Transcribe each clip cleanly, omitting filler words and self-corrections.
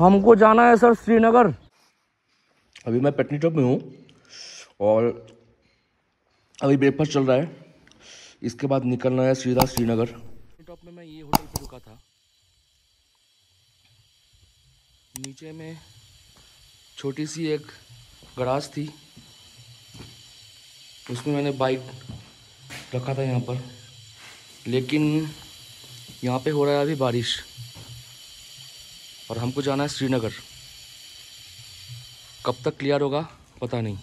हमको जाना है सर श्रीनगर। अभी मैं पटनी टॉप में हूँ और अभी ब्रेकफास्ट चल रहा है, इसके बाद निकलना है सीधा श्रीनगर। पटनी टॉप में मैं ये होटल पे रुका था, नीचे में छोटी सी एक गराज थी, उसमें मैंने बाइक रखा था यहाँ पर। लेकिन यहाँ पे हो रहा है अभी बारिश और हमको जाना है श्रीनगर। कब तक क्लियर होगा पता नहीं।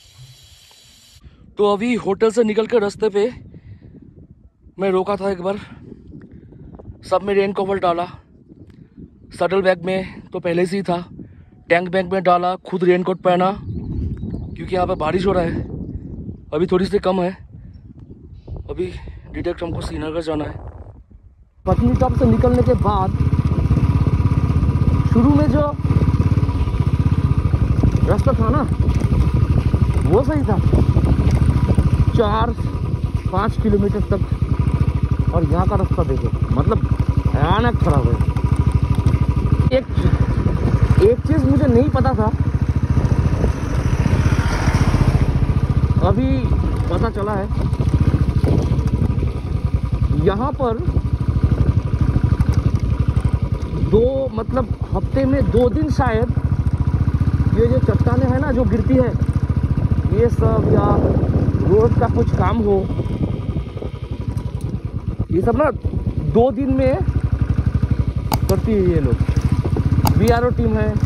तो अभी होटल से निकल कर रास्ते पे मैं रोका था एक बार, सब में रेन कवर डाला, सडल बैग में तो पहले से ही था, टैंक बैग में डाला, खुद रेन कोट पहना क्योंकि यहाँ पे बारिश हो रहा है। अभी थोड़ी सी कम है, अभी डायरेक्ट हमको श्रीनगर जाना है। पटनी टॉप से निकलने के बाद शुरू में जो रास्ता था ना वो सही था, 4-5 किलोमीटर तक, और यहाँ का रास्ता देखो मतलब भयानक खराब है। एक चीज मुझे नहीं पता था, अभी पता चला है। यहाँ पर हफ्ते में 2 दिन शायद ये जो चट्टानें हैं ना जो गिरती है, ये सब या रोड का कुछ काम हो, ये सब ना 2 दिन में करती है ये लोग। BRO टीम है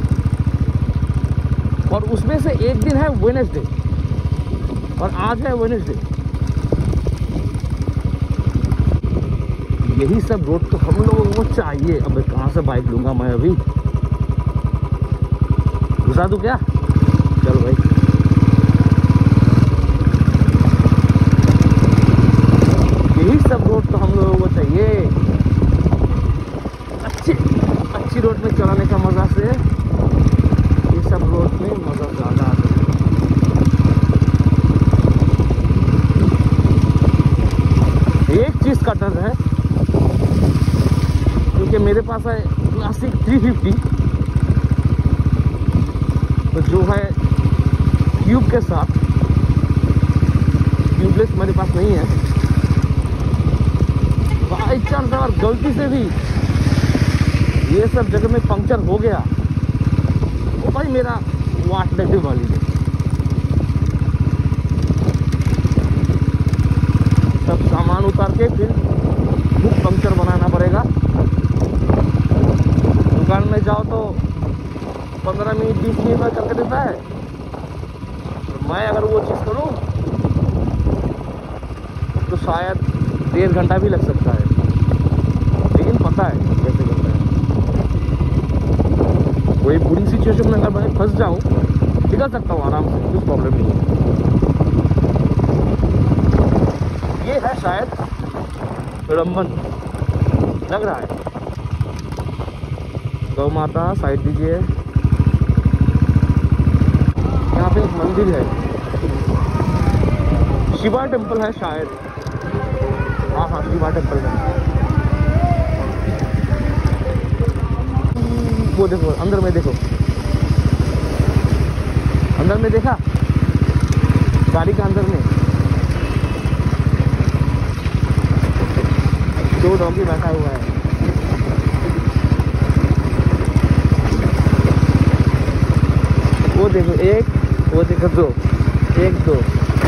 और उसमें से एक दिन है वेडनेसडे और आज है वेडनेसडे। यही सब रोड तो हम लोगों को चाहिए। अब कहाँ से बाइक लूंगा मैं, अभी घुसा दूं क्या? चलो भाई, यही सब रोड तो हम लोगों को चाहिए। अच्छी रोड में चलाने का मजा से ये सब रोड में मजा ज्यादा आता है। एक चीज का डर है क्योंकि मेरे पास है क्लासिक 350, तो जो है ट्यूब के साथ, ट्यूबलेस मेरे पास नहीं है। बाई चांस अगर गलती से भी ये सब जगह में पंक्चर हो गया तो भाई मेरा वाट लगने वाली है। सब सामान उतार के फिर बुक पंक्चर बनाना पड़ेगा। दुकान में जाओ तो 15 मिनट 20 मिनट में करके देता है, तो मैं अगर वो चीज़ करूँ तो शायद 1.5 घंटा भी लग सकता है, लेकिन पता है कैसे करता है। कोई बुरी सिचुएशन में अगर मैं फंस जाऊँ निकल सकता हूँ आराम से, कुछ प्रॉब्लम नहीं है। ये है शायद रंबन लग रहा है। गौ माता साइड दीजिए। यहाँ पे एक मंदिर है, शिवा टेम्पल है शायद। हाँ शिवा टेम्पल है। वो देखो अंदर में, देखो अंदर में, देखा गाड़ी का अंदर में 2 डॉगी बैठा हुआ है। वो देखो 1, वो देखो 2, 1 2।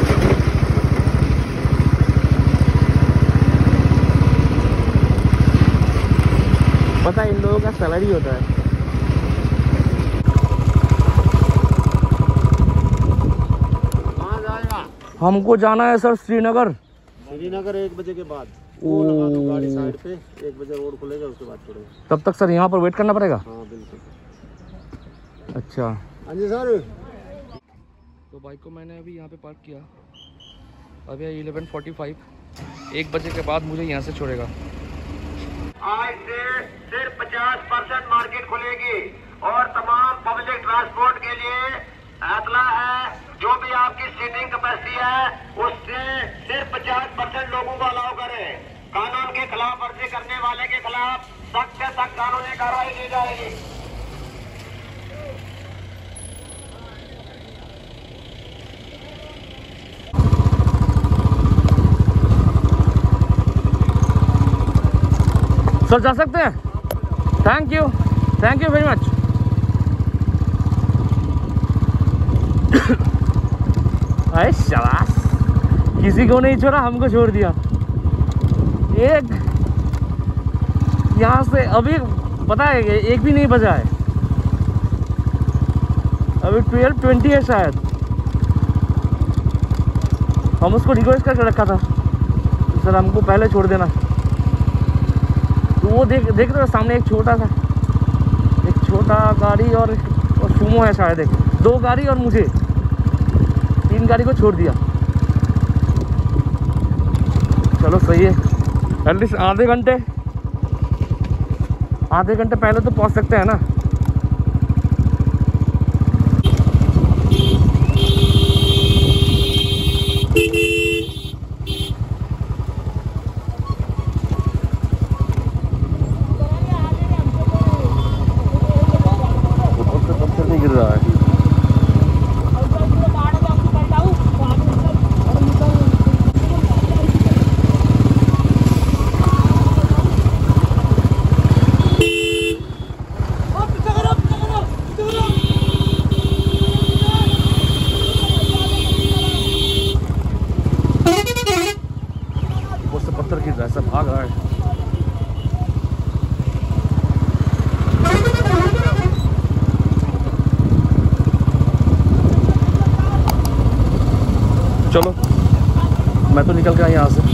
पता है इन लोगों का सैलरी होता है। हमको जाना है सर श्रीनगर। 1 बजे के बाद वो लगा दो गाड़ी साइड पे, 1 बजे रोड खुलेगा उसके बाद छोड़ेगा। तब तक सर यहाँ पर वेट करना पड़ेगा? हाँ बिल्कुल। अच्छा हाँ जी सर। तो बाइक को मैंने अभी यहाँ पे पार्क किया। अभी 11:45, 1 बजे के बाद मुझे यहाँ से छोड़ेगा। आज से सिर्फ 50% मार्केट खुलेगी और तमाम पब्लिक ट्रांसपोर्ट के लिए अगला है। जो भी आपकी सीटिंग कैपेसिटी है उससे सिर्फ 50% लोगों को अलाउ करें। कानून के खिलाफ वर्जी करने वाले के खिलाफ सख्त से सख्त कानूनी कार्रवाई की जाएगी। सर जा सकते हैं? Thank you very much. अरे शाबाश, किसी को नहीं छोड़ा, हमको छोड़ दिया। एक यहाँ से अभी पता है एक भी नहीं बजा है, अभी 12:20 है शायद। हम उसको रिक्वेस्ट करके रखा था सर हमको पहले छोड़ देना, तो वो देख रहे हो सामने एक छोटा गाड़ी और सुमो है शायद, एक 2 गाड़ी और मुझे 3 गाड़ी को छोड़ दिया। चलो सही है, एटलीस्ट आधे घंटे पहले तो पहुंच सकते हैं ना। पत्थर नहीं गिर रहा है। पत्थर गिर रहा है, सब भाग रहा है। चलो मैं तो निकल गया यहाँ से।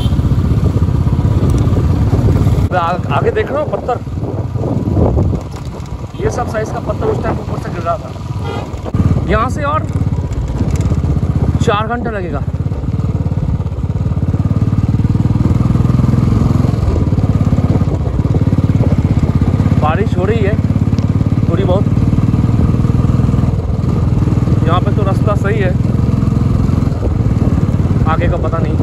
आगे देख रहा हूँ पत्थर, ये सब साइज का पत्थर उस टाइम ऊपर से गिर रहा था। यहाँ से और 4 घंटे लगेगा। बारिश हो रही है थोड़ी बहुत, यहाँ पे तो रास्ता सही है, आगे का पता नहीं।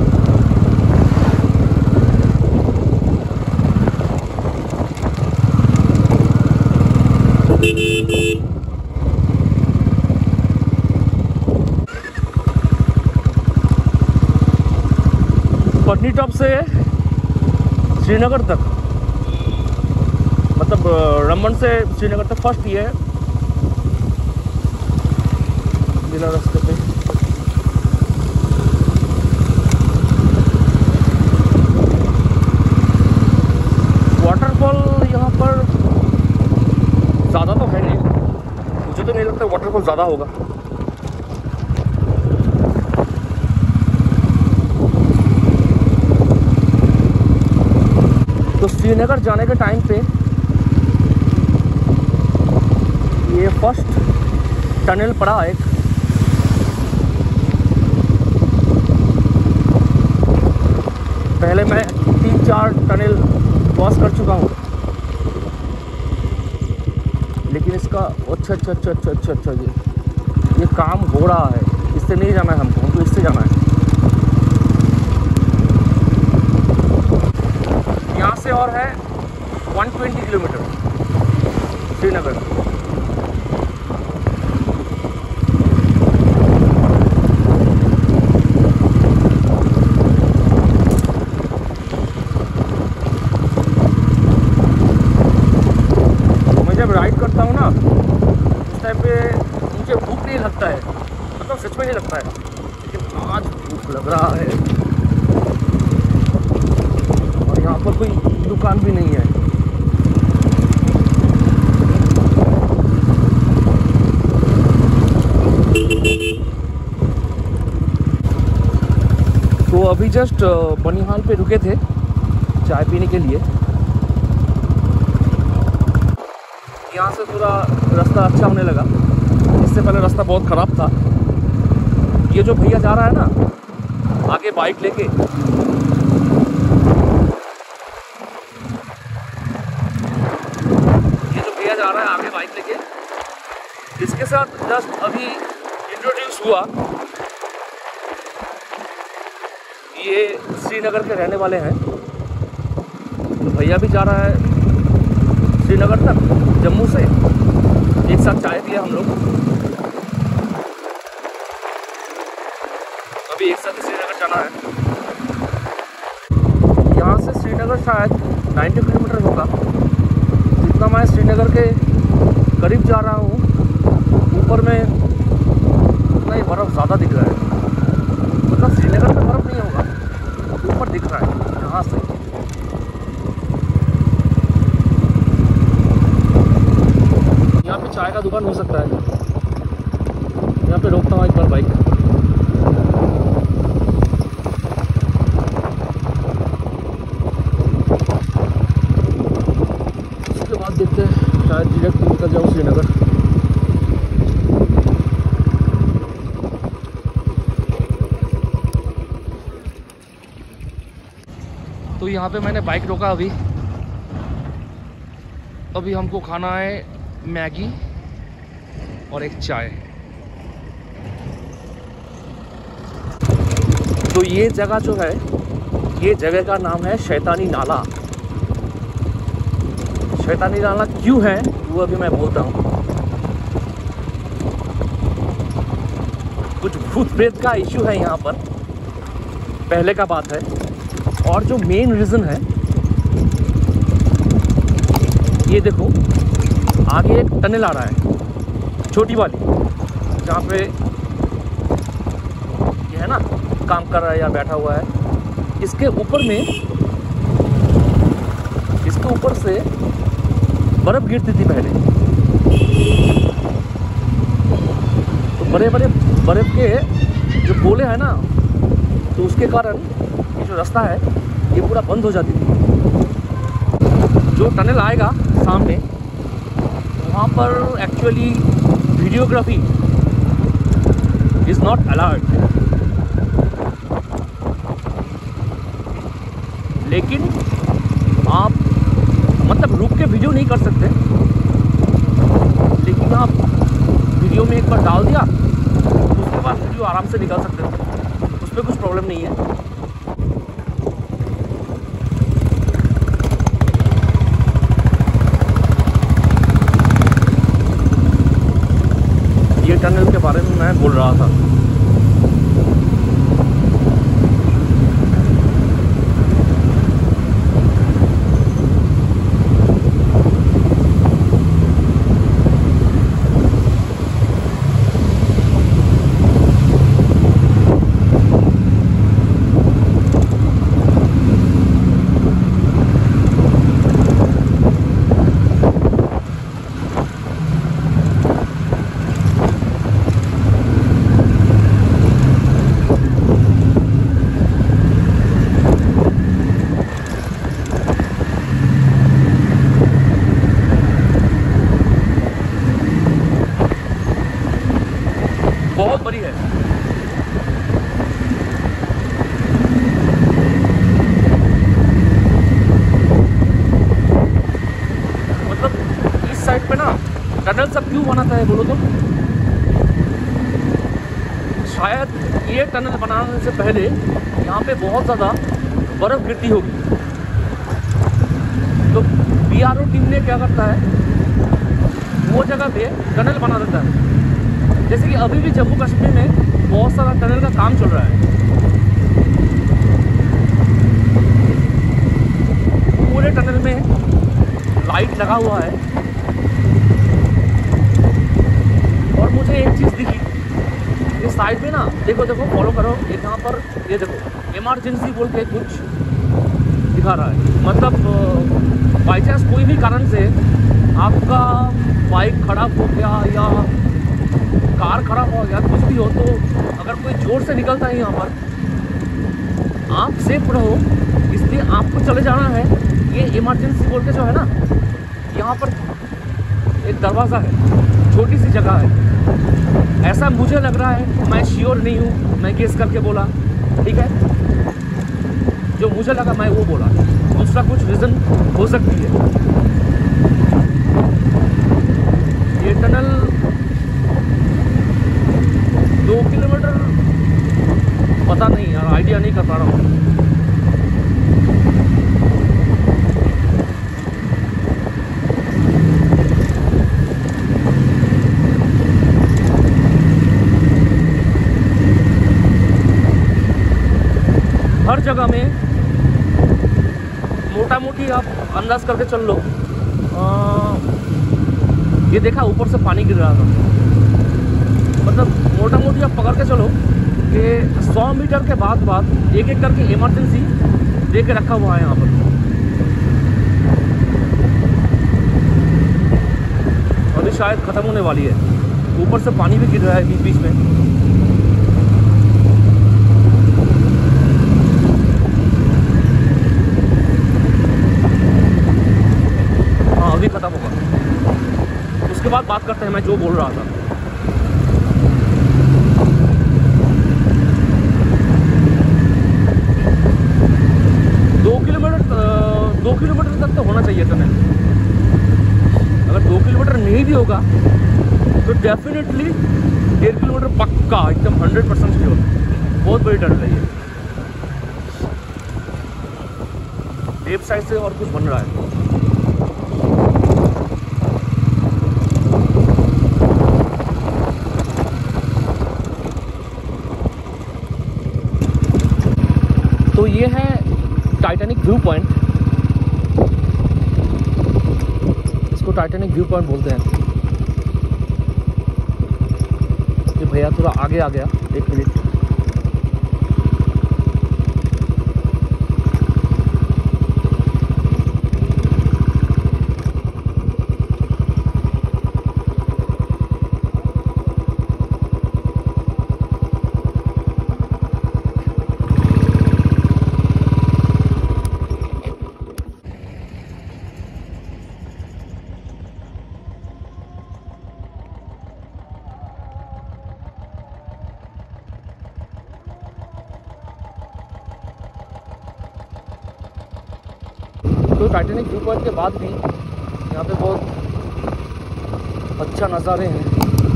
पटनीटॉप से श्रीनगर तक, मतलब रमन से श्रीनगर तक फर्स्ट ये है बिना रास्ते पे। वाटरफॉल यहाँ पर ज़्यादा तो है नहीं, मुझे तो नहीं लगता वाटरफॉल ज़्यादा होगा। तो श्रीनगर जाने के टाइम पे ये फर्स्ट टनल पड़ा एक, पहले मैं 3-4 टनल क्रॉस कर चुका हूँ, लेकिन इसका अच्छा ये काम हो रहा है। इससे नहीं जाना है हमको इससे जाना है। यहाँ से और है 120 किलोमीटर श्रीनगर। राइड करता हूँ ना उस टाइम पे मुझे भूख नहीं लगता है, मतलब सच में नहीं लगता है, लेकिन आज भूख लग रहा है। और यहाँ पर कोई दुकान भी नहीं है। तो अभी जस्ट बनिहाल पे रुके थे चाय पीने के लिए। यहाँ से थोड़ा रास्ता अच्छा होने लगा, इससे पहले रास्ता बहुत ख़राब था। ये जो भैया जा रहा है ना आगे बाइक लेके, ये जो भैया जा रहा है आगे बाइक लेके, इसके साथ जस्ट अभी इंट्रोड्यूस हुआ। ये श्रीनगर के रहने वाले हैं। तो भैया भी जा रहा है श्रीनगर तक जम्मू से, एक साथ चाय पिया हम लोग। अभी एक साथ श्रीनगर जाना है। यहाँ से श्रीनगर शायद 90 किलोमीटर होगा। जितना मैं श्रीनगर के करीब जा रहा हूँ ऊपर में उतना ही बर्फ़ ज़्यादा दिख रहा है। मतलब श्रीनगर में बर्फ़ नहीं होगा, ऊपर दिख रहा है यहाँ से। यहाँ पे चाय का दुकान हो सकता है, यहाँ पे रोकता हूँ एक बार बाइक। उसके बाद देखते हैं, शायद डायरेक्ट निकल जाऊँ श्रीनगर। तो यहाँ पे मैंने बाइक रोका अभी हमको खाना है मैगी और एक चाय। तो ये जगह जो है, ये जगह का नाम है शैतानी नाला। शैतानी नाला क्यों है वो अभी मैं बोलता हूँ। कुछ भूत प्रेत का इश्यू है यहाँ पर, पहले का बात है। और जो मेन रीज़न है, ये देखो आगे एक टनल आ रहा है, छोटी वाली, जहाँ पे ये है ना काम कर रहा है या बैठा हुआ है। इसके ऊपर से बर्फ़ गिरती थी पहले। तो बड़े बड़े बर्फ़ के जो गोले हैं ना, तो उसके कारण ये जो रास्ता है ये पूरा बंद हो जाती थी। जो टनल आएगा सामने, वहाँ पर actually videography is not allowed, लेकिन आप मतलब रुक के वीडियो नहीं कर सकते, लेकिन आप वीडियो में एक बार डाल दिया उसके बाद वीडियो आराम से निकाल सकते हो, उसमें कुछ प्रॉब्लम नहीं है। ये टनल के बारे में मैं बोल रहा था। बहुत बड़ी है। मतलब इस साइड पे ना टनल सब क्यों बनाता है बोलो तो, शायद ये टनल बनाने से पहले यहाँ पे बहुत ज़्यादा बर्फ़ गिरती होगी। तो BRO टीम ने क्या करता है, वो जगह पे टनल बना देता है। जैसे कि अभी भी जम्मू कश्मीर में बहुत सारा टनल का काम चल रहा है। पूरे टनल में लाइट लगा हुआ है। और मुझे एक चीज़ दिखी, इस साइड में ना देखो फॉलो करो, एक यहाँ पर ये देखो इमरजेंसी बोल के कुछ दिखा रहा है। मतलब बाई चांस कोई भी कारण से आपका बाइक खराब हो गया या कार खराब हो गया, कुछ भी हो, तो अगर कोई जोर से निकलता है यहाँ पर, आप सेफ रहो, इसलिए आपको चले जाना है। ये इमरजेंसी बोल के जो है ना, यहाँ पर एक दरवाज़ा है, छोटी सी जगह है, ऐसा मुझे लग रहा है। मैं श्योर नहीं हूँ, मैं गेस करके बोला, ठीक है। जो मुझे लगा मैं वो बोला, दूसरा कुछ रीज़न हो सकती है। ये टनल 2 किलोमीटर पता नहीं यार, आइडिया नहीं कर पा रहा हूँ। हर जगह में मोटा मोटी आप अंदाज करके चल लो। ये देखा ऊपर से पानी गिर रहा था, मतलब मोटा मोटी आप पकड़ के चलो कि 100 मीटर के बाद एक एक करके इमरजेंसी दे के रखा हुआ है यहाँ पर। अभी शायद ख़त्म होने वाली है, ऊपर से पानी भी गिर रहा है बीच बीच में। हाँ अभी ख़त्म होगा, उसके बाद बात करते हैं मैं जो बोल रहा था। दो किलोमीटर तक तो होना चाहिए टनल। अगर 2 किलोमीटर नहीं भी होगा तो डेफिनेटली 1.5 किलोमीटर पक्का एकदम 100% श्योर। बहुत बड़ी टनल है ये, लेफ्ट साइड से और कुछ बन रहा है। तो ये है टाइटैनिक व्यू पॉइंट, इसको टाइटैनिक व्यू पॉइंट बोलते हैं। ये भैया थोड़ा आगे आ गया, 1 मिनट। तो टाइटैनिक व्यू पॉइंट के बाद भी यहाँ पे बहुत अच्छा नज़ारे हैं,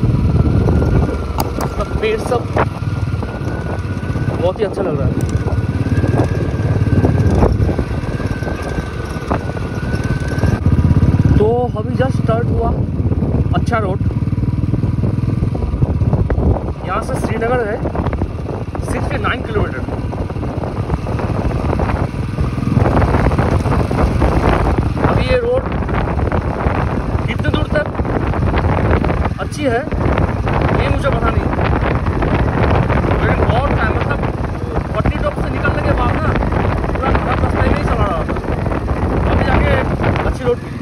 सब पेड़ सब बहुत ही अच्छा लग रहा है। तो अभी जस्ट स्टार्ट हुआ अच्छा रोड, यहाँ से श्रीनगर है 69 किलोमीटर। ये रोड कितने दूर तक अच्छी है ये मुझे पता नहीं, लेकिन बहुत टाइम मतलब पट्टी टॉप से निकलने के बाद ना पूरा खराब रास्ते में ही चला रहा था, अभी जाके अच्छी रोड मिली।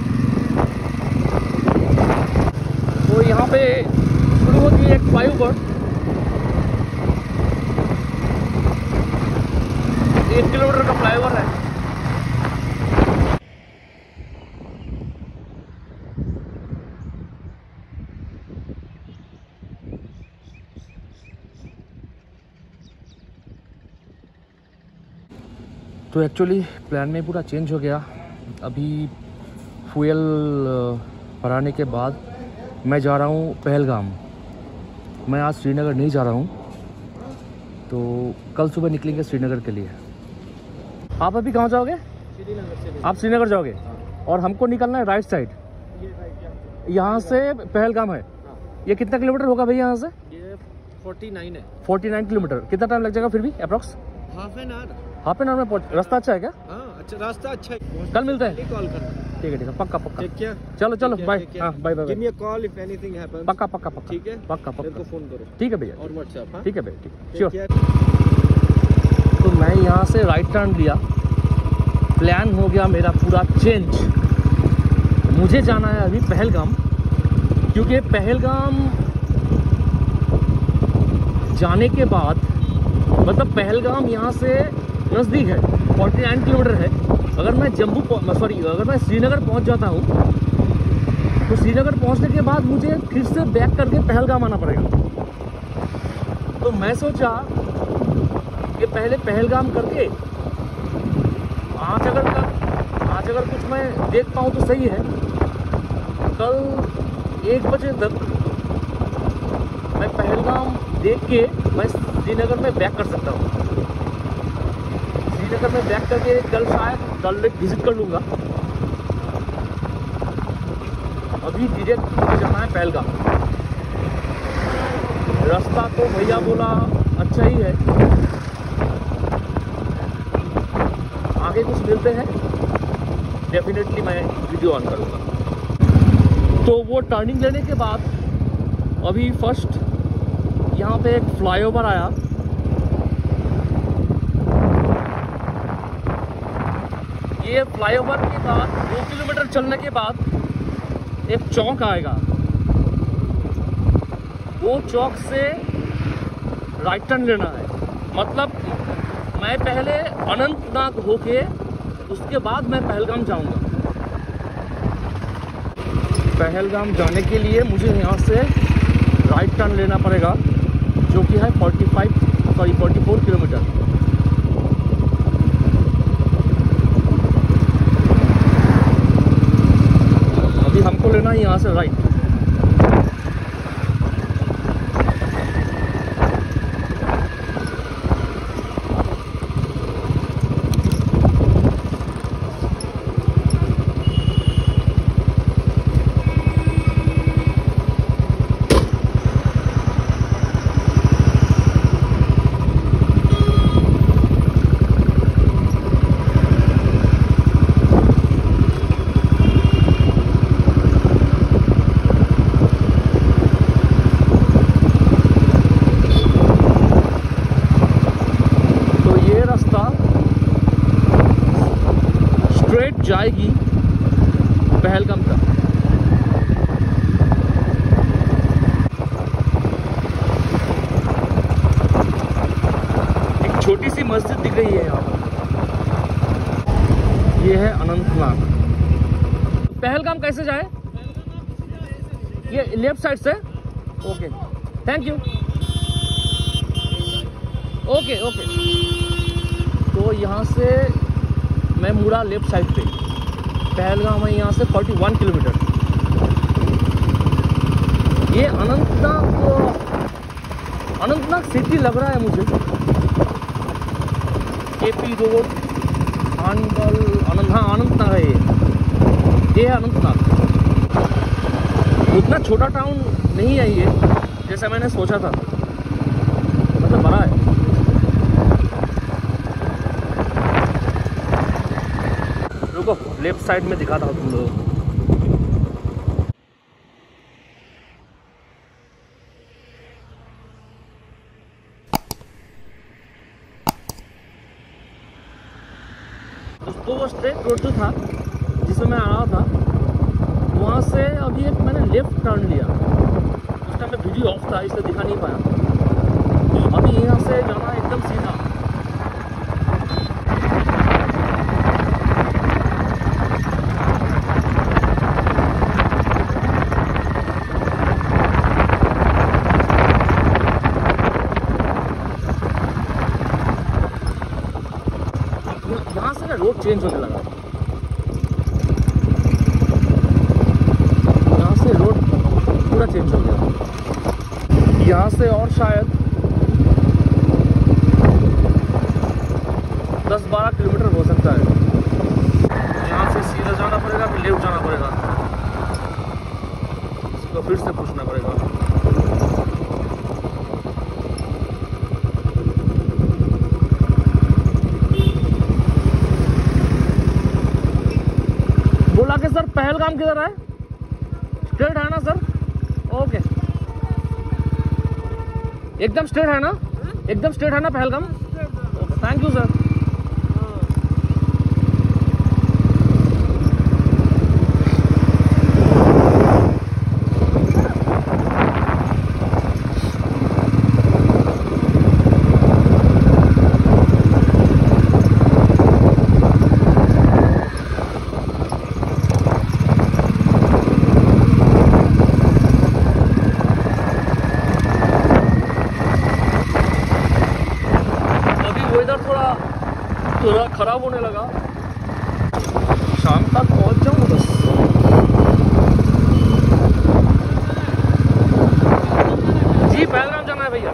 तो यहाँ पे शुरू होती है एक फ्लाईओवर, 1 किलोमीटर का फ्लाईओवर है। तो एक्चुअली प्लान में पूरा चेंज हो गया। अभी फ्यूल भराने के बाद मैं जा रहा हूँ पहलगाम। मैं आज श्रीनगर नहीं जा रहा हूँ, तो कल सुबह निकलेंगे श्रीनगर के लिए। आप अभी कहाँ जाओगे? श्रीनगर। आप श्रीनगर जाओगे और हमको निकलना है राइट साइड, यहाँ से पहलगाम है। ये कितना किलोमीटर होगा भैया यहाँ से? ये 49 है। 49 किलोमीटर। कितना टाइम लग जाएगा फिर भी अप्रॉक्स? हाफ एन आवर में पहुँच। रास्ता अच्छा है क्या? हाँ अच्छा, रास्ता अच्छा है। कल मिलते हैं, कॉल करना। ठीक है पक्का पक्का। ठीक है, चलो बाय। हाँ bye bye. Give me a call if anything happens. पक्का ठीक है, पक्का मेरे को फोन करो। ठीक है भैया, और व्हाट्सएप। हाँ ठीक है भैया, ठीक श्योर। श्योर। तो मैं यहाँ से राइट टर्न लिया, प्लान हो गया मेरा पूरा चेंज। मुझे जाना है अभी पहलगाम, क्योंकि पहलगाम जाने के बाद मतलब पहलगाम यहाँ से नज़दीक है, 49 किलोमीटर है। अगर मैं अगर मैं श्रीनगर पहुँच जाता हूँ तो श्रीनगर पहुँचने के बाद मुझे फिर से बैक करके पहलगाम आना पड़ेगा। तो मैं सोचा कि पहले पहलगाम करके आज अगर कुछ मैं देख पाऊँ तो सही है। कल 1 बजे तक मैं पहलगाम देख के मैं श्रीनगर में बैक कर सकता हूँ। श्रीनगर में बैक करके कल शायद डल लेक विजिट कर लूँगा। अभी डायरेक्ट मुझे जाना है पहलगाम। रास्ता तो भैया बोला अच्छा ही है, आगे कुछ मिलते हैं डेफिनेटली मैं वीडियो ऑन करूँगा। तो वो टर्निंग लेने के बाद अभी फर्स्ट यहाँ पे एक फ्लाईओवर आया। ये फ्लाईओवर के बाद 2 किलोमीटर चलने के बाद एक चौक आएगा। वो चौक से राइट टर्न लेना है। मतलब मैं पहले अनंतनाग होके उसके बाद मैं पहलगाम जाऊंगा। पहलगाम जाने के लिए मुझे यहाँ से राइट टर्न लेना पड़ेगा, जो कि है 44 किलोमीटर। अभी हमको लेना है यहाँ से राइट। जाएगी पहलगाम तक। एक छोटी सी मस्जिद दिख रही है यहाँ पर। ये है अनंतनाग। पहलगाम कैसे जाए? ये लेफ्ट साइड से। Okay, thank you. Okay okay. तो यहाँ से मैं मुड़ा लेफ्ट साइड पे। पहलगाम है यहाँ से 41 किलोमीटर। ये अनंतनाग सिटी लग रहा है मुझे। केपी रोड, अनंतनाग है ये है अनंतनाग। उतना छोटा टाउन नहीं है ये जैसा मैंने सोचा था, मतलब बड़ा है। रुको, लेफ्ट साइड में दिखाता हूँ तुम लोगों को। उसको वो स्ट्रेट रोड जो था जिसमें मैं आ रहा था, वहाँ से अभी एक मैंने लेफ्ट टर्न लिया। उस टाइम में वीडियो ऑफ था इसलिए दिखा नहीं पाया। अभी यहाँ से जाना एकदम सीधा। यहाँ से रोड चेंज होने लगा। यहाँ से रोड पूरा चेंज हो गया। यहाँ से और शायद 10-12 किलोमीटर हो सकता है। यहाँ से सीधा जाना पड़ेगा, फिर लेफ्ट जाना पड़ेगा। इसको फिर से पूछना पड़ेगा। बोला कि सर पहलगाम किधर है? स्ट्रेट है ना सर? ओके, एकदम स्ट्रेट है ना? एकदम स्ट्रेट है ना Pahalgam? Okay, thank you sir. थोड़ा खराब होने लगा। शाम तक पहुंच जाऊँ बस। जी पहलगाम जाना है भैया।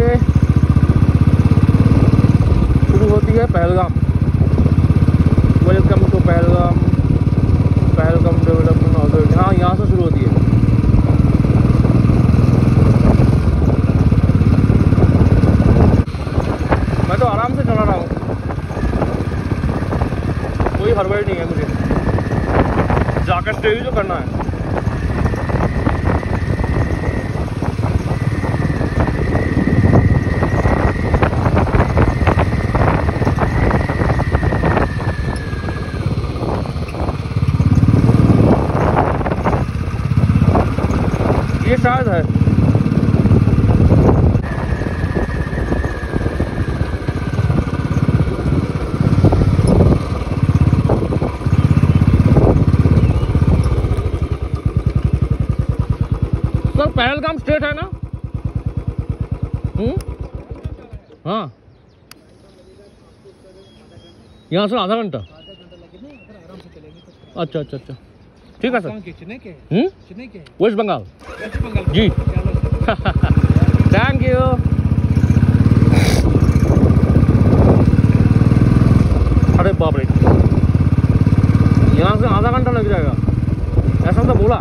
ये शुरू होती है Pahalgam. Welcome to Pahalgam, Pahalgam development authority. हाँ, यहाँ से शुरू होती है। मैं तो आराम से चला रहा हूँ, कोई हड़बड़ी नहीं है मुझे। जाकर स्टे ही तो करना है। ये शायद है सर, पहलगाम स्टेट है ना? हाँ, यहाँ से आधा घंटा। अच्छा अच्छा अच्छा, ठीक है sir. West Bengal ji. Thank you. अरे बाप रे, यहाँ से आधा घंटा लग जाएगा, ऐसा तो बोला।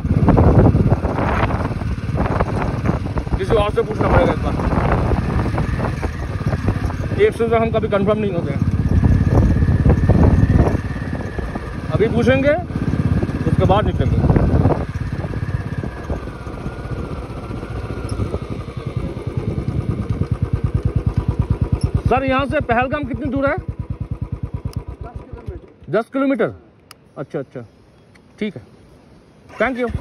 किसी और से पूछना पड़ेगा इस बार। एक से हम कभी कंफर्म नहीं होते हैं। अभी पूछेंगे, उसके बाद निकलेंगे। सर, यहाँ से पहलगाम कितनी दूर है? 10 किलोमीटर। अच्छा अच्छा, ठीक है, थैंक यू।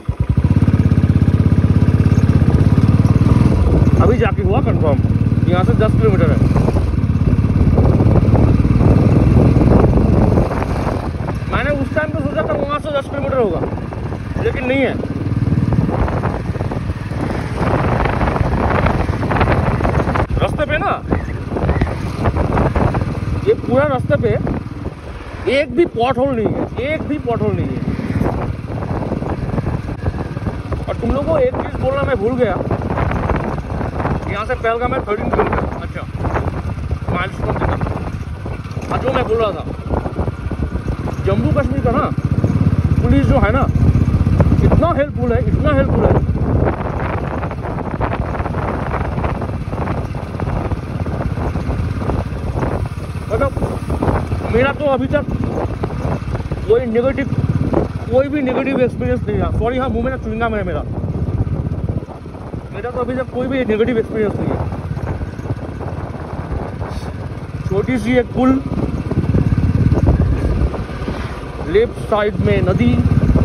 अभी जाके हुआ कंफर्म, यहाँ से 10 किलोमीटर है। मैंने उस टाइम तो सोचा था वहाँ से 10 किलोमीटर होगा, लेकिन नहीं है। रास्ते पे ना, ये पूरा रास्ते पे एक भी पॉट होल नहीं है, एक भी पॉट होल नहीं है। और तुम लोगों को एक चीज बोलना मैं भूल गया, यहाँ से पहलगाम है 13 किलोमीटर। अच्छा, माइलस्टोन देखा। और जो मैं बोल रहा था, जम्मू कश्मीर का ना पुलिस जो है ना, इतना हेल्पफुल है, इतना हेल्पफुल है। मतलब मेरा तो अभी तक कोई भी नेगेटिव एक्सपीरियंस नहीं रहा। सॉरी, हाँ, मुंह में ना च्युइंगम है मेरा तो अभी तक कोई भी नेगेटिव एक्सपीरियंस नहीं है। छोटी सी एक पुल, लेफ्ट साइड में नदी,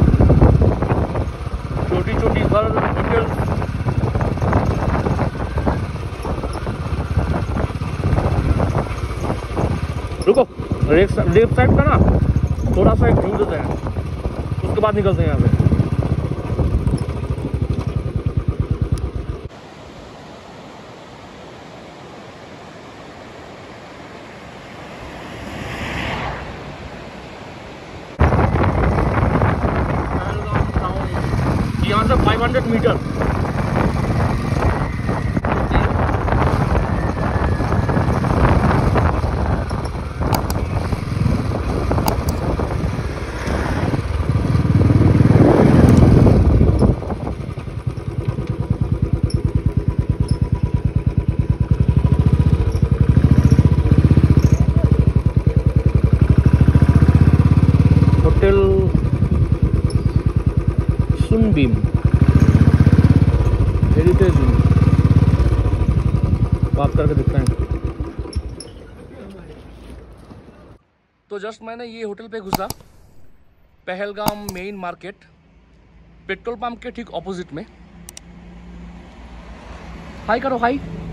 छोटी छोटी घर, होटल। रुको, लेफ्ट साइड का ना थोड़ा सा एक व्यू देते हैं, उसके बाद निकलते हैं यहाँ पे। यहाँ से 500 मीटर। होटल सुनबीम हेरिटेज, बात करके दिखते हैं। तो जस्ट मैंने ये होटल पे घुसा, Pahalgam main market, petrol pump के ठीक ऑपोजिट में। हाय करो, हाय।